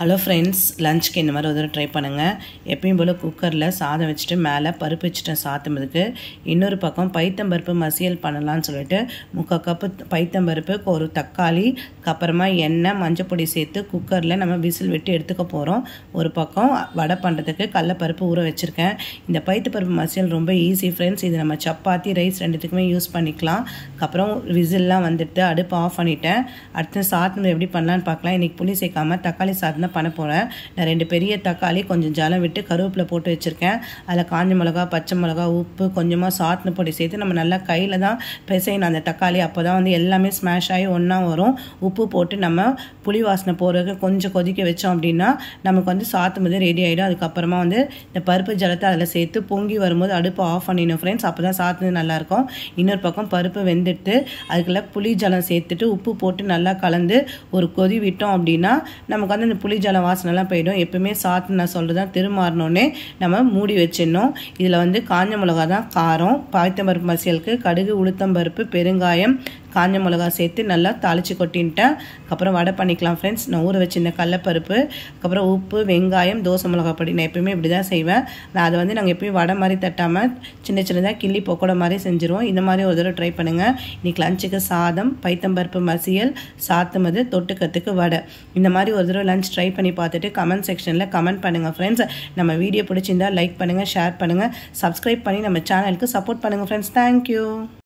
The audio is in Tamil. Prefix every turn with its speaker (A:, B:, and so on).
A: ஹலோ ஃப்ரெண்ட்ஸ், லஞ்சுக்கு இந்த மாதிரி ஒரு தடவை ட்ரை பண்ணுங்கள். எப்பயும் போல் குக்கரில் சாதம் வச்சுட்டு மேலே பருப்பு வச்சுட்டேன் சாத்துறதுக்கு. இன்னொரு பக்கம் பைத்தம்பருப்பு மசியல் பண்ணலான்னு சொல்லிட்டு 3/4 கப்பு பைத்தம்பருப்பு, ஒரு தக்காளி, அப்புறமா எண்ணெய், மஞ்சப்பொடி சேர்த்து குக்கரில் நம்ம விசில் விட்டு எடுத்துக்க போகிறோம். ஒரு பக்கம் வடை பண்ணுறதுக்கு கடலப்பருப்பு ஊற வச்சுருக்கேன். இந்த பைத்தம்பருப்பு மசியல் ரொம்ப ஈஸி ஃப்ரெண்ட்ஸ். இது நம்ம சப்பாத்தி, ரைஸ் ரெண்டுத்துக்குமே யூஸ் பண்ணிக்கலாம். அப்புறம் விசில்லாம் வந்துட்டு அடுப்பு ஆஃப் பண்ணிவிட்டேன். அடுத்து சாதம் எப்படி பண்ணலான்னு பார்க்கலாம். இன்றைக்கி புளி சேர்க்காமல் தக்காளி சாதம் தான் பண்ண போகிறேன். நான் 2 பெரிய தக்காளி கொஞ்சம் ஜலம் விட்டு கருவேப்பிலை போட்டு வச்சுருக்கேன். அதில் காஞ்ச மிளகா, பச்சை மிளகா, உப்பு, கொஞ்சமாக சாதன பொடி சேர்த்து நம்ம நல்லா கையில் தான் பிசையணும் அந்த தக்காளி. அப்போ தான் வந்து எல்லாமே ஸ்மாஷ் ஆகி ஒன்றா வரும். உப்பு போட்டு நம்ம புளி வாசனை போகிறதுக்கு கொஞ்சம் கொதிக்க வச்சோம் அப்படின்னா நமக்கு வந்து சாதம் வந்து ரெடி ஆகிடும். அதுக்கப்புறமா வந்து இந்த பருப்பு ஜலத்தை அதில் சேர்த்து பொங்கி வரும்போது அடுப்பு ஆஃப் பண்ணிடணும் ஃப்ரெண்ட்ஸ். அப்போ தான் சாதம் நல்லாயிருக்கும். இன்னொரு பக்கம் பருப்பு வெந்துட்டு அதுக்குள்ளே புளி ஜலம் சேர்த்துட்டு உப்பு போட்டு நல்லா கலந்து ஒரு கொதி விட்டோம் அப்படின்னா நமக்கு வந்து இந்த புளி ஜலம் வாசனைலாம் போயிடும். எப்பவுமே சாத்து நான் சொல்கிறதான் திருமாறினோடனே நம்ம மூடி வச்சிடணும். இதில் வந்து காஞ்ச மிளகா தான் காரம். பைத்தம்பருப்பு மசியலுக்கு கடுகு, உளுத்தம்பருப்பு, பெருங்காயம், காஞ்ச மிளகா சேர்த்து நல்லா தாளித்து கொட்டின்ட்டேன். அப்புறம் வடை பண்ணிக்கலாம் ஃப்ரெண்ட்ஸ். நான் ஊற வச்சு இந்த கடலப்பருப்பு, அப்புறம் உப்பு, வெங்காயம், தோசை மிளகா பொடி. நான் எப்பயுமே இப்படி தான் செய்வேன். நான் அதை வந்து நாங்கள் எப்பயும் வடை மாதிரி தட்டாமல் சின்ன சின்னதாக கிள்ளி பக்கோடா மாதிரி செஞ்சுருவோம். இந்த மாதிரி ஒரு தடவை ட்ரை பண்ணுங்கள். இன்றைக்கி லஞ்சுக்கு சாதம், பைத்தம்பருப்பு மசியல், சாத்துமது, தொட்டுக்கத்துக்கு வடை. இந்த மாதிரி ஒரு தடவை லஞ்ச் ட்ரை பண்ணி பார்த்துட்டு கமெண்ட் செக்ஷனில் கமெண்ட் பண்ணுங்கள் ஃப்ரெண்ட்ஸ். நம்ம வீடியோ பிடிச்சிருந்தால் லைக் பண்ணுங்கள், ஷேர் பண்ணுங்கள், சப்ஸ்கிரைப் பண்ணி நம்ம சேனலுக்கு சப்போர்ட் பண்ணுங்கள் ஃப்ரெண்ட்ஸ். தேங்க்யூ.